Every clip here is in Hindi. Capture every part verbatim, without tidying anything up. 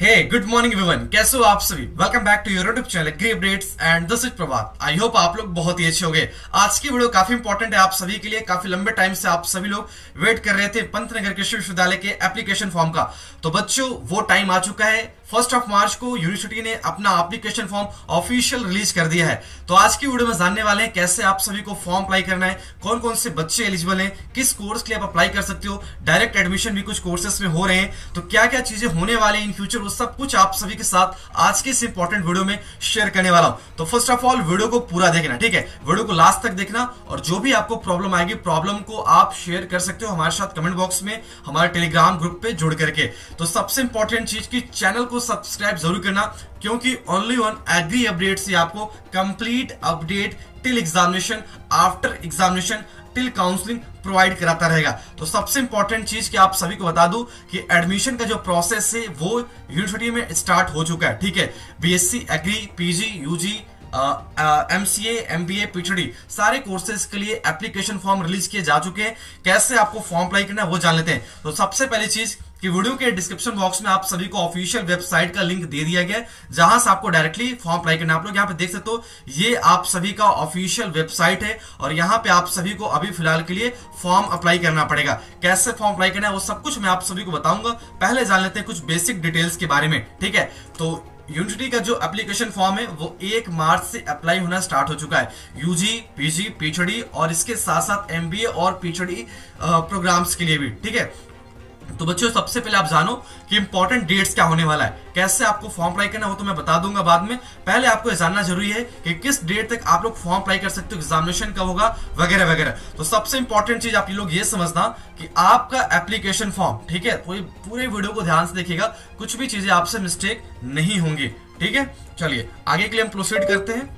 हे गुड मॉर्निंग एवरीवन, कैसे हो आप सभी। Welcome back to your YouTube channel Agri Updates and this is Prabhat. I hope आप लोग बहुत ही अच्छे होंगे। आज की वीडियो काफी इंपॉर्टेंट है आप सभी के लिए। काफी लंबे टाइम से आप सभी लोग वेट कर रहे थे पंतनगर कृषि विश्वविद्यालय के एप्लीकेशन फॉर्म का। तो बच्चों वो टाइम आ चुका है। फर्स्ट ऑफ मार्च को यूनिवर्सिटी ने अपना एप्लीकेशन फॉर्म ऑफिशियल रिलीज कर दिया है। तो आज की वीडियो में जानने वाले हैं कैसे आप सभी को फॉर्म अप्लाई करना है, कौन कौन से बच्चे एलिजिबल हैं, किस कोर्स के लिए आप अप्लाई कर सकते हो, डायरेक्ट एडमिशन भी कुछ कोर्सेस में हो रहे हैं, तो क्या क्या चीजें होने वाले इन फ्यूचर, वो सब कुछ आप सभी के साथ आज के इस इंपॉर्टेंट वीडियो में शेयर करने वाला हूं। तो फर्स्ट ऑफ ऑल वीडियो को पूरा देखना, ठीक है, वीडियो को लास्ट तक देखना। और जो भी आपको प्रॉब्लम आएगी, प्रॉब्लम को आप शेयर कर सकते हो हमारे साथ कमेंट बॉक्स में, हमारे टेलीग्राम ग्रुप पे जुड़ करके। तो सबसे इंपॉर्टेंट चीज की चैनल को सब्सक्राइब जरूर करना, क्योंकि ओनली ऑन एग्री अपडेट से आपको complete update till examination, after examination, till counselling provide कराता रहेगा। तो सबसे इंपॉर्टेंट चीज कि आप सभी को बता दूं कि एडमिशन का जो प्रोसेस है वो यूनिवर्सिटी में स्टार्ट हो चुका है, ठीक है। BSc agri, PG, UG, MCA, MBA, PhD सारे कोर्सेज के लिए एप्लीकेशन फॉर्म रिलीज किए जा चुके हैं। कैसे आपको फॉर्म अप्लाई करना है वो जान लेते हैं। तो सबसे पहली चीज कि वीडियो के डिस्क्रिप्शन बॉक्स में आप सभी को ऑफिशियल वेबसाइट का लिंक दे दिया गया है, जहां से आपको डायरेक्टली फॉर्म अप्लाई करना है। आप लोग यहाँ पे देख सकते हो, ये आप सभी का ऑफिशियल वेबसाइट है और यहाँ पे आप सभी को अभी फिलहाल के लिए फॉर्म अप्लाई करना पड़ेगा। कैसे फॉर्म अप्लाई करना है वो सब कुछ मैं आप सभी को बताऊंगा। पहले जान लेते हैं कुछ बेसिक डिटेल्स के बारे में, ठीक है। तो यूनिवर्सिटी का जो एप्लीकेशन फॉर्म है वो एक मार्च से अप्लाई होना स्टार्ट हो चुका है, यूजी, पीजी, पीएचडी और इसके साथ साथ एमबीए और पीएचडी प्रोग्राम्स के लिए भी, ठीक है। तो बच्चों सबसे पहले आप जानो कि इंपॉर्टेंट डेट्स क्या होने वाला है, कैसे आपको फॉर्म अप्लाई करना है वो तो मैं बता दूंगा बाद में। पहले आपको ये जानना जरूरी है कि किस डेट तक आप लोग फॉर्म अप्लाई कर सकते हो, एग्जामिनेशन कब होगा, वगैरह वगैरह। तो सबसे इंपॉर्टेंट चीज आप ये लोग ये समझना कि आपका एप्लीकेशन फॉर्म, ठीक है, पूरे पूरे वीडियो को ध्यान से देखिएगा, कुछ भी चीजें आपसे मिस्टेक नहीं होंगी, ठीक है। चलिए आगे के लिए हम प्रोसीड करते हैं।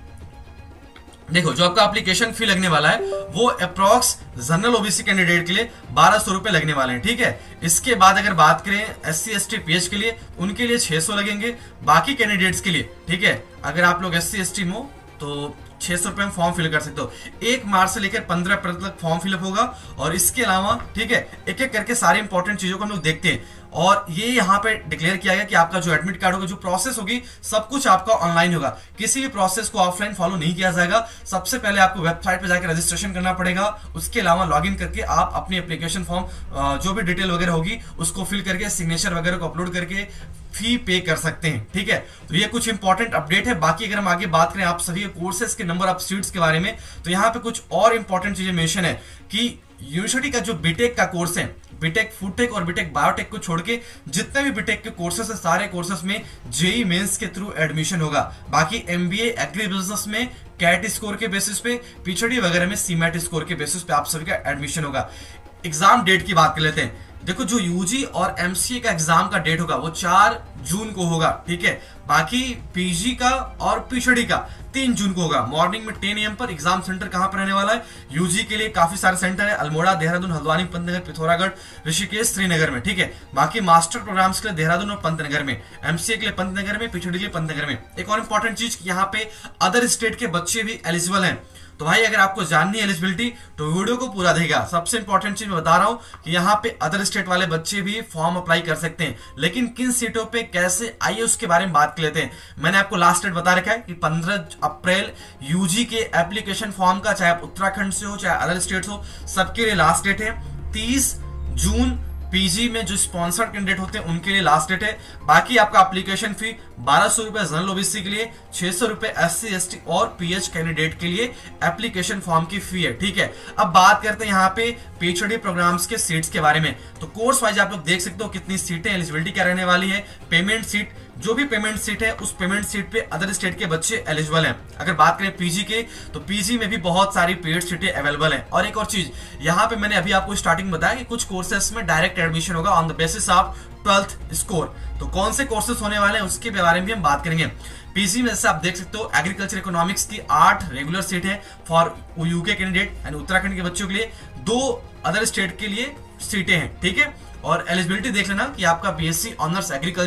देखो, जो आपका एप्लीकेशन फी लगने वाला है वो अप्रॉक्स जनरल ओबीसी कैंडिडेट के लिए बारह सौ रुपए लगने वाले हैं, ठीक है। इसके बाद अगर बात करें S C S T PH के लिए, उनके लिए छह सौ लगेंगे। बाकी कैंडिडेट्स के लिए, ठीक है, अगर आप लोग एस सी एस टी में हो तो छह सौ रुपए में फॉर्म फिल कर सकते हो। एक मार्च से लेकर पंद्रह अप्रैल तक फॉर्म फिलअप होगा। और इसके अलावा, ठीक है, एक एक करके सारे इंपॉर्टेंट चीजों को हम लोग देखते हैं। और ये यहाँ पे डिक्लेयर किया गया कि आपका जो एडमिट कार्ड होगा, जो प्रोसेस होगी, सब कुछ आपका ऑनलाइन होगा। किसी भी प्रोसेस को ऑफलाइन फॉलो नहीं किया जाएगा। सबसे पहले आपको वेबसाइट पे जाकर रजिस्ट्रेशन करना पड़ेगा। उसके अलावा लॉगिन करके आप अपनी एप्लीकेशन फॉर्म जो भी डिटेल वगैरह होगी उसको फिल करके सिग्नेचर वगैरह को अपलोड करके फी पे कर सकते हैं, ठीक है। तो ये कुछ इंपॉर्टेंट अपडेट है। बाकी अगर हम आगे बात करें आप सभी कोर्सेज के नंबर ऑफ सीट्स के बारे में, तो यहाँ पे कुछ और इंपॉर्टेंट चीजें मेंशन है कि यूनिवर्सिटी का जो बीटेक का कोर्स है, बीटेक फूडटेक और बीटेक बायोटेक को छोड़ के जितने भी बीटेक के कोर्सेस है, सारे कोर्सेस में जेई मेंस के थ्रू एडमिशन होगा। बाकी एमबीए एग्री बिजनेस में कैट स्कोर के बेसिस पे, पीएचडी वगैरह में सीमैट स्कोर के बेसिस पे आप सभी का एडमिशन होगा। एग्जाम डेट की बात कर लेते हैं। देखो, जो यूजी और एमसीए का एग्जाम का डेट होगा वो चार जून को होगा, ठीक है। बाकी पीजी का और पीएचडी का तीन जून को होगा। मॉर्निंग में टेन एम पर एग्जाम सेंटर कहां पर रहने वाला है, यूजी के लिए काफी सारे सेंटर है, अल्मोड़ा, देहरादून, हल्द्वानी, पंतनगर, पिथौरागढ़, ऋषिकेश, श्रीनगर में, ठीक है। बाकी मास्टर प्रोग्राम्स के लिए देहरादून और पंतनगर में, एमसीए के लिए पंतनगर में, पीएचडी के लिए पंतनगर में। एक और इंपॉर्टेंट चीज, यहाँ पे अदर स्टेट के बच्चे भी एलिजिबल हैं। तो भाई अगर आपको जाननी है एलिजिबिलिटी तो वीडियो को पूरा देगा। सबसे इंपॉर्टेंट चीज मैं बता रहा हूं कि यहाँ पे अदर स्टेट वाले बच्चे भी फॉर्म अप्लाई कर सकते हैं, लेकिन किन सीटों पे कैसे, आइए उसके बारे में बात कर लेते हैं। मैंने आपको लास्ट डेट बता रखा है कि पंद्रह अप्रैल यूजी के एप्लीकेशन फॉर्म का, चाहे आप उत्तराखंड से हो चाहे अदर स्टेट हो, सबके लिए लास्ट डेट है। तीस जून पीजी में जो स्पॉन्सर्ड कैंडिडेट होते हैं उनके लिए लास्ट डेट है। बाकी आपका एप्लीकेशन फी बारह सौ रुपए जनरल ओबीसी के लिए, छह सौ रुपए एस सी एस टी और पीएच कैंडिडेट के लिए एप्लीकेशन फॉर्म की फी है, ठीक है। अब बात करते हैं यहाँ पे पीएचडी प्रोग्राम्स के सीट्स के बारे में। तो कोर्स वाइज आप लोग देख सकते हो कितनी सीटें, एलिजिबिलिटी क्या रहने वाली है, पेमेंट सीट, जो भी पेमेंट सीट है उस पेमेंट सीट पे अदर स्टेट के बच्चे एलिजिबल हैं। अगर बात करें पीजी के, तो पीजी में भी बहुत सारी पेड सीटें अवेलेबल हैं। और एक और चीज, यहाँ पे मैंने अभी आपको स्टार्टिंग बताया कि कुछ कोर्सेस में डायरेक्ट एडमिशन होगा on the basis of twelfth score. तो कौन से कोर्सेस होने वाले हैं उसके बारे में भी हम बात करेंगे। पीजी में जैसे आप देख सकते हो, एग्रीकल्चर इकोनॉमिक्स की आठ रेगुलर सीट है फॉर यूके कैंडिडेट यानी उत्तराखंड के बच्चों के लिए, दो अदर स्टेट के लिए सीटें हैं, ठीक है। और एलिजिबिलिटी देख लेना कि आपका BSc honours agriculture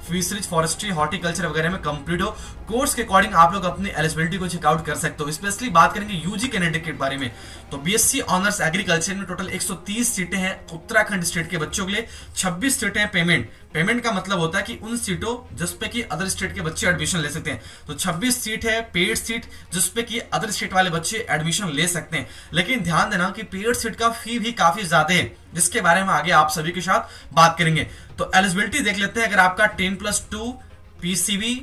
fisheries, forestry, horticulture वगैरह में कंप्लीट हो। कोर्स के अकॉर्डिंग आप लोग अपनी एलिजिबिलिटी को चेकआउट कर सकते हो। स्पेशली बात करेंगे यूजी कैंडिडेट के बारे में, तो बीएससी ऑनर्स एग्रीकल्चर में टोटल एक सौ तीस सीटें हैं उत्तराखंड स्टेट के बच्चों के लिए, छब्बीस सीटें हैं पेमेंट। पेमेंट का मतलब होता है कि उन सीटों जिसपे कि अदर स्टेट के बच्चे एडमिशन ले सकते हैं। तो छब्बीस सीट है पेड सीट जिसपे कि अदर स्टेट वाले बच्चे एडमिशन ले सकते हैं। लेकिन ध्यान देना कि पेड सीट का फी भी काफी ज्यादा है, जिसके बारे में आगे आप सभी के साथ बात करेंगे। तो एलिजिबिलिटी देख लेते हैं। अगर आपका ten plus two PCB,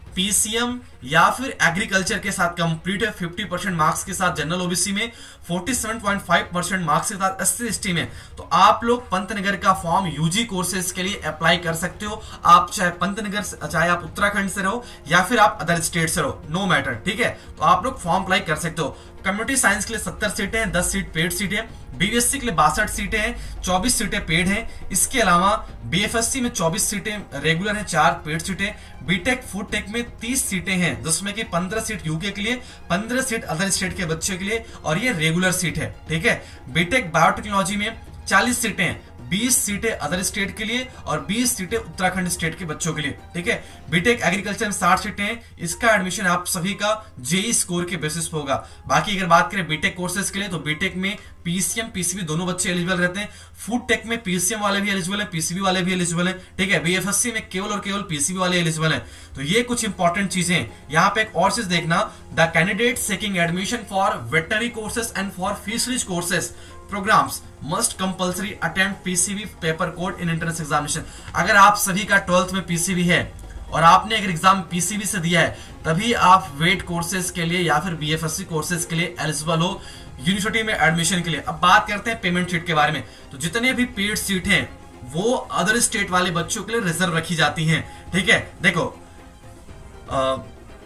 PCM या फिर एग्रीकल्चर के साथ कंप्लीट है, पचास परसेंट मार्क्स के साथ जनरल ओबीसी में, सैंतालीस पॉइंट पाँच परसेंट मार्क्स के साथ एससी एसटी में, तो आप लोग पंतनगर का फॉर्म यूजी कोर्सेज के लिए अप्लाई कर सकते हो। आप चाहे पंतनगर, चाहे आप उत्तराखंड से रहो या फिर आप अदर स्टेट से रहो, नो मैटर, ठीक है। तो आप लोग फॉर्म अप्लाई कर सकते हो। कम्युनिटी साइंस के लिए सत्तर सीटें हैं, दस सीट पेड सीटें। बीएससी के लिए बासठ सीटें हैं, चौबीस सीटें पेड हैं। इसके अलावा बीएफएससी में चौबीस सीटें रेगुलर हैं, चार पेड सीटें। बीटेक फूड टेक में तीस सीटें हैं, जिसमें कि पंद्रह सीट यूके के लिए, पंद्रह सीट अदर स्टेट के बच्चों के लिए, और ये रेगुलर सीट है, ठीक है। बीटेक बायोटेक्नोलॉजी में चालीस सीटें हैं, बीस सीटें अदर स्टेट के लिए और बीस सीटें उत्तराखंड स्टेट के बच्चों के लिए, ठीक है। बीटेक एग्रीकल्चर में साठ सीटें हैं। इसका एडमिशन आप सभी का जेई स्कोर के बेसिस पे होगा। बाकी अगर बात करें बीटेक कोर्सेज के लिए, तो बीटेक में पीसीएम पीसीबी दोनों बच्चे एलिजिबल रहते हैं। फूड टेक में पीसीएम वाले भी एलिजिबल है, पीसीबी वाले भी एलिजिबल है, ठीक है। बीएफएससी में केवल और केवल पीसीबी वाले एलिजिबल है। तो ये कुछ इंपॉर्टेंट चीजें हैं। यहाँ पे एक और चीज देखना, the candidate seeking admission for veterinary courses and for fisheries courses programmes must compulsory attempt PCB paper code in entrance examination. अगर आप सभी का ट्वेल्थ में पीसीबी है और आपने अगर एग्जाम पीसीबी से दिया है, तभी आप वेट कोर्सेज के लिए या फिर बीएफएससी कोर्सेज के लिए एलिजिबल हो यूनिवर्सिटी में एडमिशन के लिए। अब बात करते हैं पेमेंट सीट के बारे में। तो जितने भी पेड सीट हैं वो अदर स्टेट वाले बच्चों के लिए रिजर्व रखी जाती हैं, ठीक है। देखो, आ,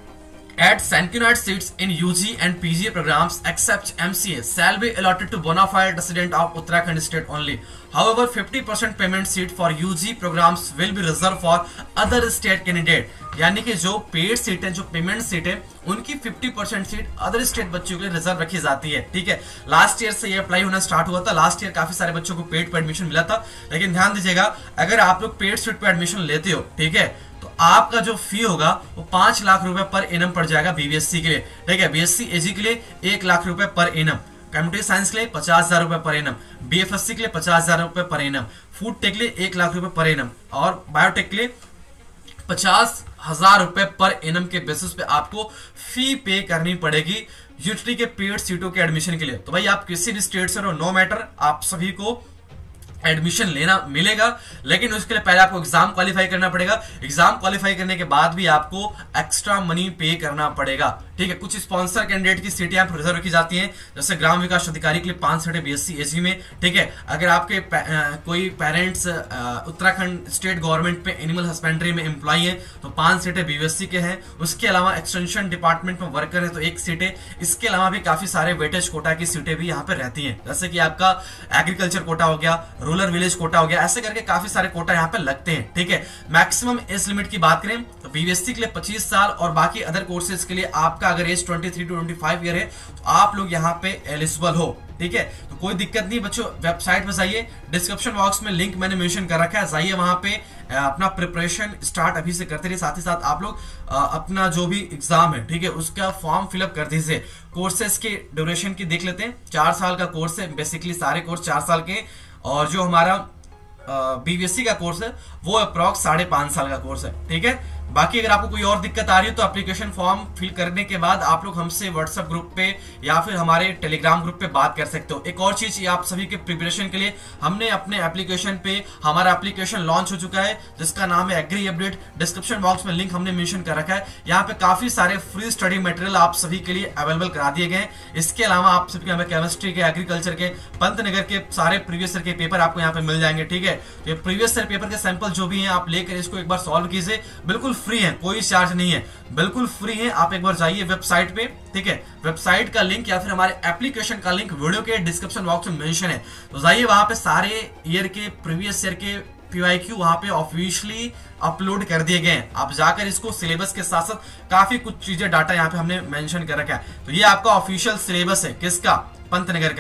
At Sanquinite seats in U G and P G programs except M C A shall be allotted to bona fide resident of Uttarakhand state only. However, fifty percent payment seat for U G programs will be reserved for other state candidate. यानी कि जो पेड सीट है, जो पेमेंट सीट है, उनकी पचास परसेंट सीट अदर स्टेट बच्चों के लिए रिजर्व रखी जाती है, ठीक है। लास्ट ईयर से ये अप्लाई होना स्टार्ट हुआ था। लास्ट ईयर काफी सारे बच्चों को पेड पे एडमिशन मिला था। लेकिन ध्यान दीजिएगा, अगर आप लोग पेड सीट पे एडमिशन लेते हो, ठीक है, तो आपका जो फी होगा वो पांच लाख रुपए पर एनम पड़ जाएगा बीबीएससी के लिए, ठीक है। बीएससी एजी के लिए एक लाख रुपए पर एनम, कंप्यूटर साइंस के लिए पचास हजार रुपए पर एनम, बीएफएससी के लिए पचास हजार रुपए पर एनम, फूड टेक के लिए एक लाख रुपए पर एनम और बायोटेक के लिए पचास हजार रुपए पर एनम के बेसिस पे आपको फी पे करनी पड़ेगी यूनिवर्सिटी के पेड सीटों के एडमिशन के लिए। तो भाई आप किसी भी स्टेट से रहो, नो मैटर, आप सभी को एडमिशन लेना मिलेगा। लेकिन उसके लिए पहले आपको एग्जाम क्वालिफाई करना पड़ेगा। एग्जाम क्वालिफाई करने के बाद भी आपको एक्स्ट्रा मनी पे करना पड़ेगा, ठीक है। कुछ स्पॉन्सर कैंडिडेट की सीटें यहाँ पर रिजर्व रखी जाती हैं, जैसे ग्राम विकास अधिकारी के लिए पांच सीटें बीएससी एजी में, ठीक है। अगर आपके आ, कोई पेरेंट्स उत्तराखंड स्टेट गवर्नमेंट पे एनिमल हस्बेंड्री में एम्प्लॉय है तो पांच सीटें बीएससी के हैं। उसके अलावा एक्सटेंशन डिपार्टमेंट में वर्कर है तो एक सीटें। इसके अलावा भी काफी सारे वेटेज कोटा की सीटें भी यहाँ पे रहती हैं, जैसे कि आपका एग्रीकल्चर कोटा हो गया, रूरल विलेज कोटा हो गया, ऐसे करके काफी सारे कोटा यहाँ पे लगते हैं, ठीक है। मैक्सिमम एज लिमिट की बात करें तो बीबीएससी के लिए पच्चीस साल और बाकी अदर कोर्सेज के लिए आपका अगर एज तेईस टू पच्चीस ईयर है तो आप लोग यहाँ पे एलिजिबल हो, ठीक है। तो कोई दिक्कत नहीं बच्चों, वेबसाइट पे जाइए, डिस्क्रिप्शन बॉक्स में लिंक मैंने मेंशन कर रखा है, जाइए वहां पे अपना प्रिपरेशन स्टार्ट अभी से करते रहिए। साथ ही साथ आप लोग अपना जो भी एग्जाम है, ठीक है, उसका फॉर्म फिलअप कर दीजिए। कोर्सेज के ड्यूरेशन की देख लेते हैं। चार साल का कोर्स है, बेसिकली सारे कोर्स चार साल के, और जो हमारा बीबीएससी का कोर्स है वो अप्रॉक्स साढ़े पांच साल का कोर्स है, ठीक है। बाकी अगर आपको कोई और दिक्कत आ रही है तो एप्लीकेशन फॉर्म फिल करने के बाद आप लोग हमसे व्हाट्सएप ग्रुप पे या फिर हमारे टेलीग्राम ग्रुप पे बात कर सकते हो। एक और चीज, ये आप सभी के प्रिपरेशन के लिए हमने अपने एप्लीकेशन पे हमारा एप्लीकेशन लॉन्च हो चुका है जिसका नाम है एग्री अपडेट। डिस्क्रिप्शन बॉक्स में लिंक हमने मेंशन कर रखा है। यहाँ पे काफी सारे फ्री स्टडी मटेरियल आप सभी के लिए अवेलेबल करा दिए गए हैं। इसके अलावा आप सभी हमें केमिस्ट्री के, एग्रीकल्चर के, पंतनगर के सारे प्रीवियस ईयर के पेपर आपको यहाँ पे मिल जाएंगे, ठीक है। तो प्रीवियस ईयर पेपर के सैंपल जो भी है आप लेकर इसको एक बार सॉल्व कीजिए, बिल्कुल फ्री है, कोई चार्ज नहीं है, बिल्कुल फ्री है। आप एक बार जाइए वेबसाइट पे, ठीक है। वेबसाइट का लिंक या फिर हमारे एप्लीकेशन का लिंक वीडियो के डिस्क्रिप्शन बॉक्स में मेंशन है, तो जाइए वहां पे सारे ईयर के, प्रीवियस ईयर के पीवाईक्यू वहां पे ऑफिशियली अपलोड कर दिए गए हैं। आप जाकर इसको सिलेबस के साथ साथ काफी कुछ चीजें डाटा यहाँ पे हमने मेंशन कर रखा है। तो ये आपका ऑफिशियल सिलेबस है, किसका? पंतनगर का।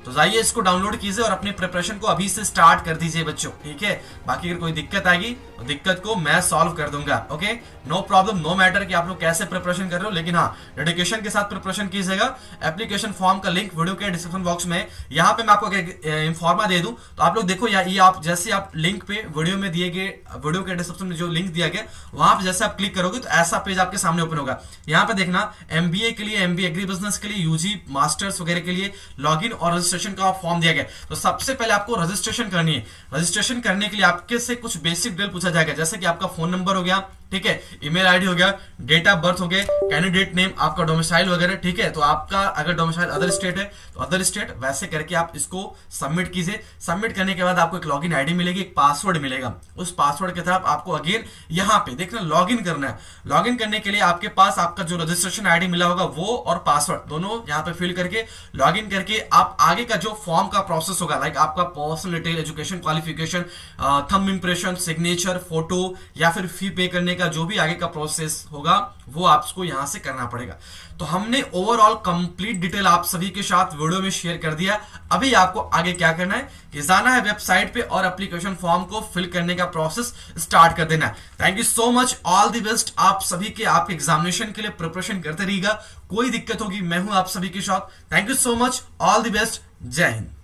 तो जाइए इसको डाउनलोड कीजिए और अपनी प्रिपरेशन को अभी से स्टार्ट कर दीजिए बच्चों, ठीक है। बाकी अगर कोई दिक्कत आएगी तो दिक्कत को मैं सॉल्व कर दूंगा, okay, no problem, no matter कि आप लोग कैसे प्रिपरेशन कर रहे हो, लेकिन हाँ डेडिकेशन के साथ प्रिपरेशन कीजिएगा। एप्लीकेशन फॉर्म का लिंक वीडियो के डिस्क्रिप्शन बॉक्स में, यहाँ पे मैं आपको इंफॉर्मा दे दूं तो आप लोग देखो, या ये आप जैसे आप लिंक पे वीडियो में दिए गए, वीडियो के डिस्क्रिप्शन में जो लिंक दिया गया वहां पे जैसे आप क्लिक करोगे तो ऐसा पेज आपके सामने ओपन होगा। यहाँ पे देखना एमबीए के लिए, एमबीए एग्री बिजनेस के लिए, यूजी मास्टर्स वगैरह के लिए लॉगिन और रजिस्ट्रेशन का फॉर्म दिया गया। तो सबसे पहले आपको रजिस्ट्रेशन करनी है। रजिस्ट्रेशन करने के लिए आपके से कुछ बेसिक डिटेल पूछा जाएगा, जैसे कि आपका फोन नंबर हो गया, ठीक है, ईमेल आईडी हो गया, डेट ऑफ बर्थ हो गया, कैंडिडेट नेम, आपका डोमिसाइल वगैरह, ठीक है। तो आपका अगर डोमिसाइल अदर स्टेट है तो अदर स्टेट, वैसे करके आप इसको सबमिट कीजिए। सबमिट करने के बाद आपको एक लॉगिन आईडी मिलेगी, एक पासवर्ड मिलेगा। उस पासवर्ड के तरफ आपको अगेन यहाँ पे देखना लॉगिन करना है। लॉगिन करने के लिए आपके पास आपका जो रजिस्ट्रेशन आईडी मिला होगा वो और पासवर्ड दोनों यहाँ पे फिल करके लॉगिन करके आप आगे का जो फॉर्म का प्रोसेस होगा, लाइक आपका personal detail, education qualification, thumb impression, signature, photo या फिर फी पे करने का जो भी आगे का प्रोसेस होगा वो आपको यहां से करना पड़ेगा। तो हमने ओवरऑल कंप्लीट डिटेल आप सभी के साथ वीडियो में शेयर कर दिया। अभी आपको आगे क्या करना है कि जाना है वेबसाइट पे और एप्लीकेशन फॉर्म को फिल करने का प्रोसेस स्टार्ट कर देना है। Thank you so much, all the best आप सभी के, आपके एग्जामिनेशन के लिए प्रिपरेशन करते रहिएगा। कोई दिक्कत होगी मैं हूं आप सभी के साथ। Thank you so much, all the best, जय हिंद।